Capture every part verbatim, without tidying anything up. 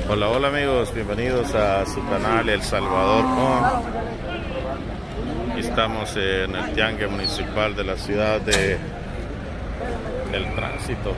Hola, hola amigos, bienvenidos a su canal El Salvador On. Estamos en el tiangue municipal de la ciudad de El Tránsito.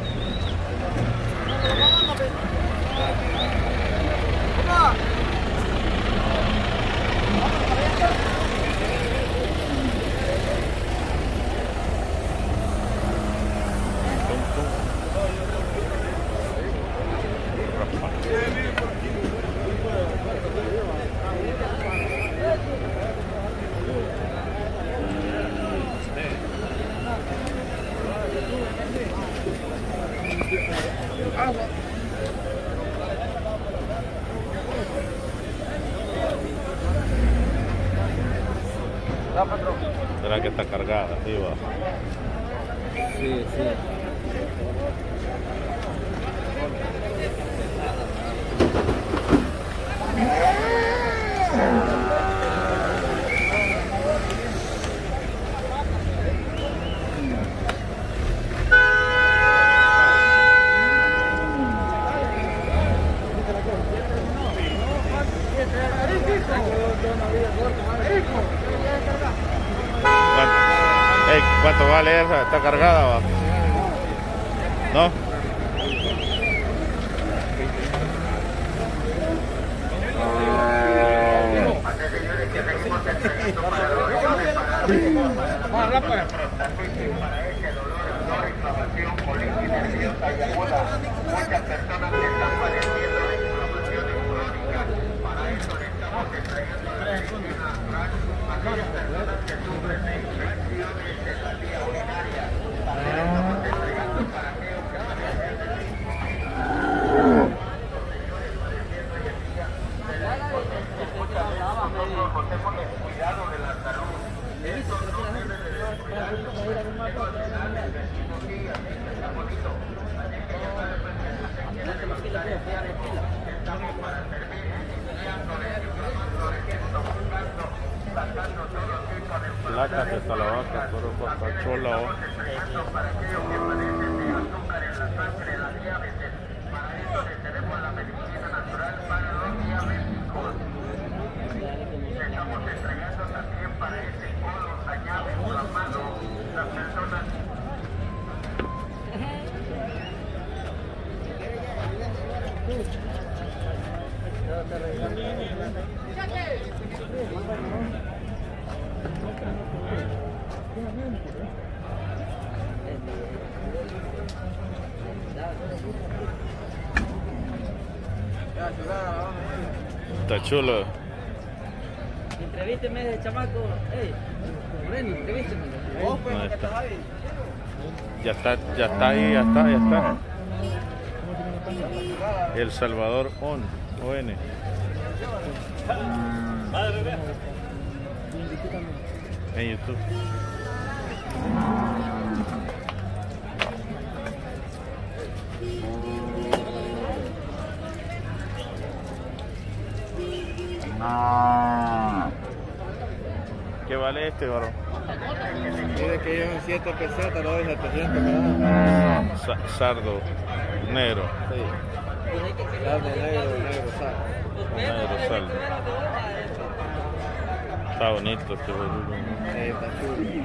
¿Será que está cargada arriba? Sí, sí. Hey, ¿cuánto vale esa? ¿Está cargada? ¿Va? ¿No? Muchas personas que están padeciendo de inflamaciones crónicas, para eso necesitamos que traigan la medicina natural. Aquellas personas que sufren de infecciones de la vía urinaria, también estamos entregando para aquellos que padecen de la muchas veces nosotros nos hemos descuidado de la salud. Esto no debe de descuidarse. Estamos para servir, enseñándole, informándole, buscando, sacando todo tipo de Placas de Salavaca, Toro Coca-Cola. para aquellos que padecen de azúcar en la sangre, la diabetes. Para eso les tenemos la medicina natural para los diabéticos. Estamos entregando también para ese colon dañado, inflamado, las personas. Está chulo. Entrevísteme ese chamaco. Ey, Breno, entrevísteme. Vos, pues, Ahí que está. estás ahí. Ya está, ya está ahí, ya está, ya está. El Salvador On, O N. En YouTube. ¿Qué vale este, varón? Dice que llevan siete pesetas, lo de setecientos cada. Sa sardo negro. Sí. Carne negro, negro, sal. Negro saldo. Está bonito este boludo. Sí, está chulo.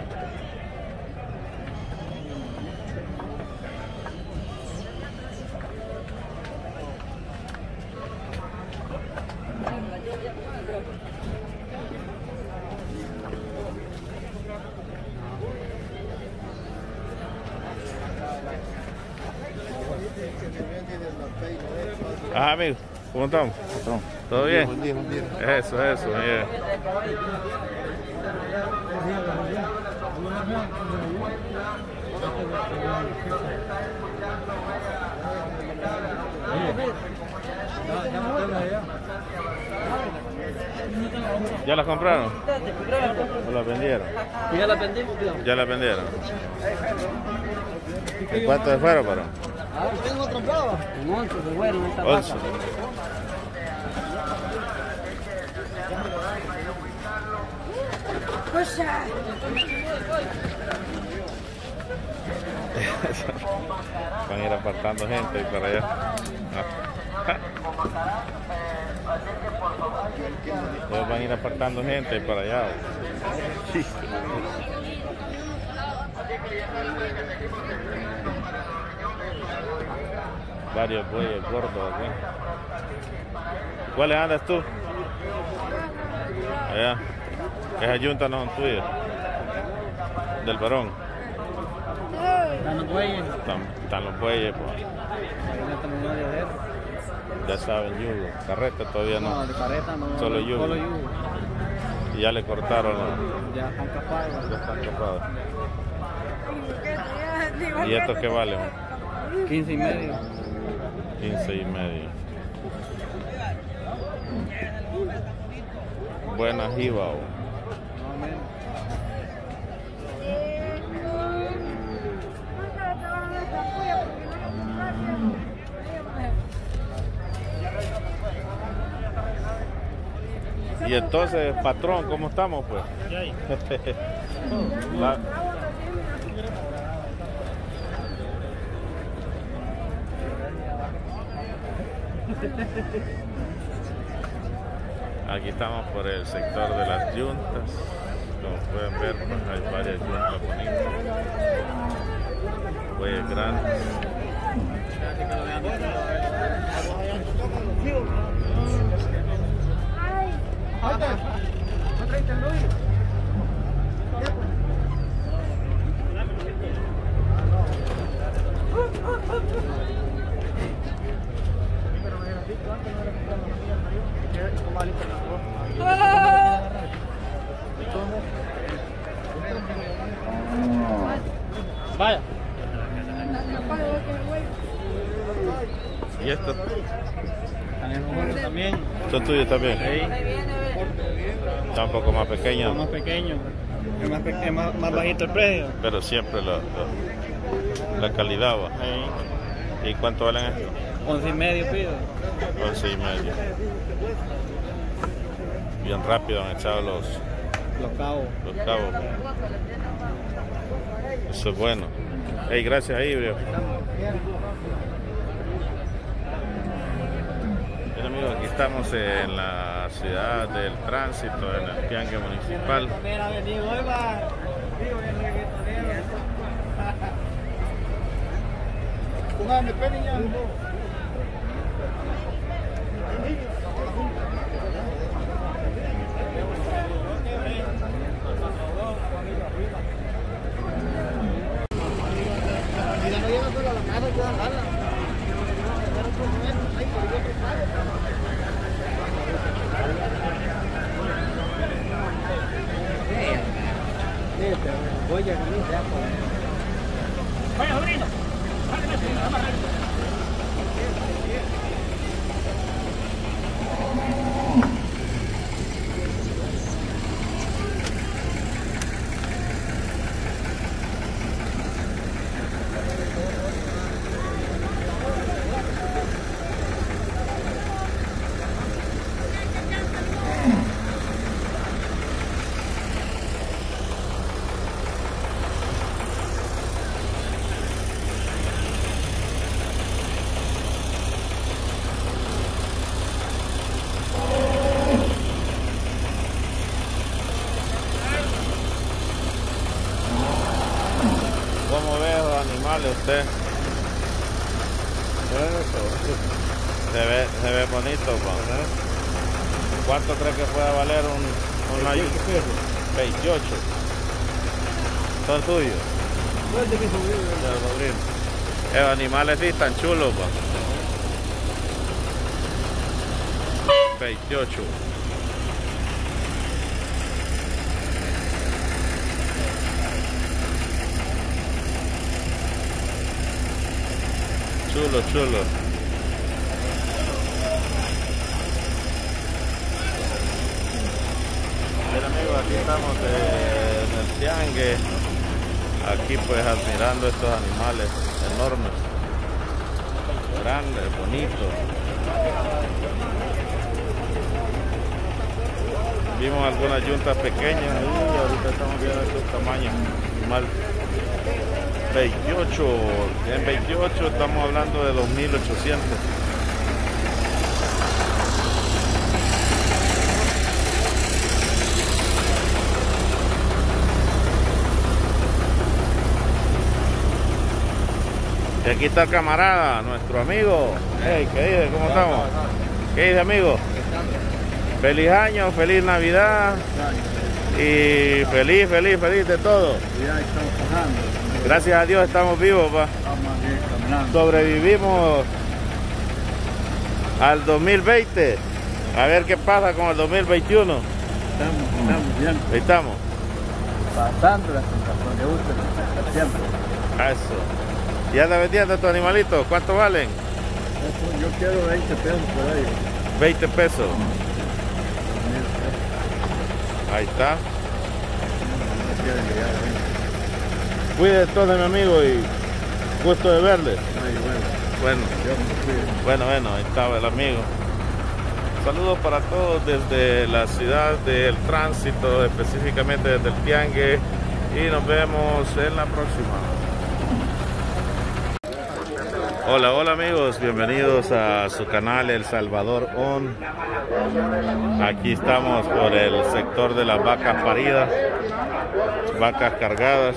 Ah, amigo, ¿cómo estamos? ¿Todo bien? Buen día, buen día. Eso, eso, bien. ¿Ya las compraron? ¿O las vendieron? Ya la vendimos, tío. Ya las vendieron. ¿En cuánto fueron, para? Ah, tengo otro pavo. Un once de bueno, esta once. vaca. Van a ir apartando gente y para allá. Ah. Ellos van a ir apartando gente para allá. Sí. Varios bueyes gordos aquí. ¿Cuáles andas tú? Allá. Esas yuntas no son tuyas. Del varón. Están los bueyes. Están, están los bueyes, pues. Ya saben, yugo. Carreta todavía no. No, de carreta no. Solo yugo. Solo yugo. Y ya le cortaron. ¿No? Ya están capados. Ya están capados. ¿Y estos qué valen? quince y medio. quince y medio. Buena jiba. Más o menos. Y entonces, patrón, ¿cómo estamos, pues? La... Aquí estamos por el sector de las yuntas. Como pueden ver, pues hay varias yuntas bonitas. Bueyes grandes. Vaya. ¿Y estos? También. ¿Son tuyos también? Sí. Está un poco más pequeños, Más pequeño. Es más, pe es más, más bajito el precio. pero siempre la, la, la calidad va. Sí. ¿Y cuánto valen estos? Once y medio pido. Once y medio. Bien rápido han echado los, Los cabos. los cabos. Eso es bueno. Hey, gracias, Ibrio. Bien, amigos, aquí estamos en la ciudad del tránsito, en el Tiangue Municipal. ¿Cómo ve los animales usted? Se ve, se ve bonito, pa. ¿Cuánto cree que pueda valer un, un ayu? veintiocho. ¿Son tuyos? Del sobrino. Esos animales sí están chulos, pa. veintiocho. Chulo, chulo. Bien, amigos, aquí estamos eh, en el tiangue. Aquí pues admirando estos animales enormes, grandes, bonitos. Vimos algunas yuntas pequeñas y ahorita estamos viendo estos tamaños. Animal veintiocho, en veintiocho estamos hablando de dos mil ochocientos. Y aquí está el camarada, nuestro amigo. Hey, ¿qué dice? ¿Cómo estamos? ¿Qué dice, amigo? Feliz año, feliz Navidad. Y feliz, feliz, feliz de todo. Gracias a Dios estamos vivos, pa. Sobrevivimos al dos mil veinte. A ver qué pasa con el dos mil veintiuno. Estamos, estamos bien. Ahí estamos. Pasando la sensación de gusto siempre. Eso. ¿Ya anda vendiendo tu animalito? ¿Cuánto valen? Eso, yo quiero veinte pesos por ahí. veinte pesos. Ahí está. Cuide todo, mi amigo, y gusto de verle. Bueno, bueno, bueno, ahí estaba el amigo. Saludos para todos desde la ciudad del Tránsito, específicamente desde el Tiangue, y nos vemos en la próxima. Hola, hola amigos, bienvenidos a su canal El Salvador On. Aquí estamos por el sector de las vacas paridas, vacas cargadas.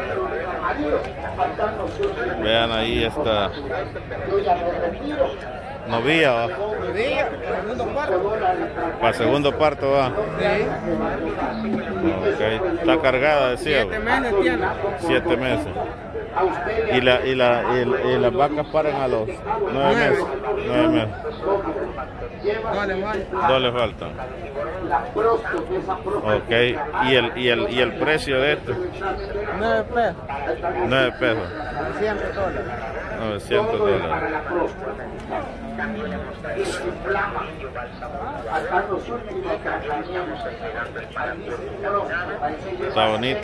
Vean ahí esta novilla, va. Para segundo parto va. Okay. Está cargada, decía. Siete meses tiene. Siete meses. Y, la, y, la, y, y las vacas paran a los nueve meses. Nueve meses. No le falta. Dos le faltan. Ok. ¿Y el, y, el, ¿Y el precio de esto? Nueve pesos. Nueve pesos. novecientos dólares. novecientos dólares. Está bonito.